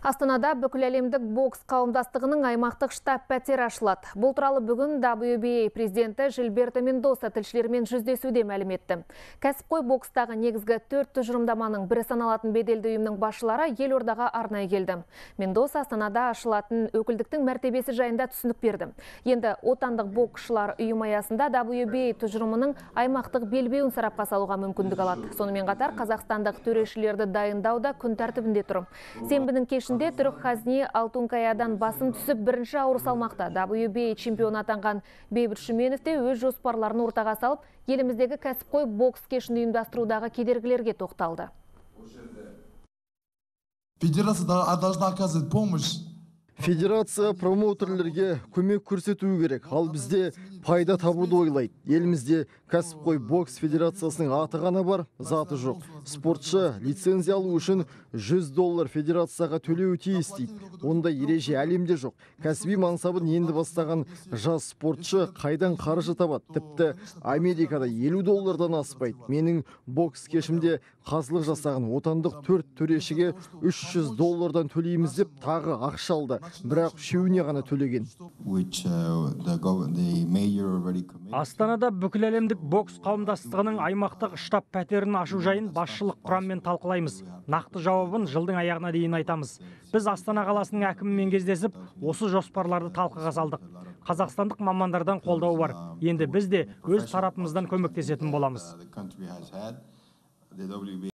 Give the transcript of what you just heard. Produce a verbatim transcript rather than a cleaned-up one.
Астанада бүкіл әлемдік бокс қауымдастығының аймақтық штаб пәтері ашылады. Бұл туралы бүгін дабл ю би эй президенті Жилберто Мендоса тілшілермен жүздесуде мәлім етті. Кәсіпқой бокстағы негізгі төрт тұжырымдаманың бірі саналатын беделді ұйымның басшылары елордаға арнайы келді. Мендоса Астанада ашылатын өкілдіктің мәртебесі жайында түсінік берді. Енді отандық боксшылар ұйым аясында дабл ю би эй тұжырымының аймақтық белбеуін сарапқа салуға мүмкіндік алады. Сонымен қатар қазақстандық төрешілерді дайындауда күн тәртібінде тұр. Сенбінің кешінде түрік Хазни Алтункаядан басым түсіп бірінші ауыр салмақта дабл ю би эй чемпионы атанған Бейбіт Шүменов те өз жоспарларын ортаға салып, еліміздегі кәсіпқой бокс кешін ұйымдастырудағы кедергілерге тоқталды. Федерация должна оказывать помощь. Федерация промоутерлерге көмек көрсетуі керек, ал бізде пайда табуды ойлайды. Елімізде кәсіпқой бокс федерациясының аты ғана бар, заты жоқ. Спортшы лицензия алу үшін жүз доллар федерацияға төлеуі тиіс дейді. Ондай ереже әлемде жоқ. Кәсіби мансабын енді бастаған жас спортшы қайдан қаржы табады? Тіпті Америкада елу доллардан аспайды. Менің бокс кешімде қазылық жасаған отандық төрт төрешіге үш жүз доллардан төлейміз деп тағы ақша алды. Бірақ үшеуіне ғана төлеген. Астанада бүкіл әлемдік бокс қауымдастығының аймақтық штаб пәтерін ашу жайын басшылық құраммен талқылаймыз. Нақты жауабын жылдың аяғына дейін айтамыз. Біз Астана қаласының әкімімен кездесіп, осы жоспарларды талқыға салдық. Қазақстандық мамандардан қолдау бар. Енді біз де өз тарапымыздан көмектесетін боламыз.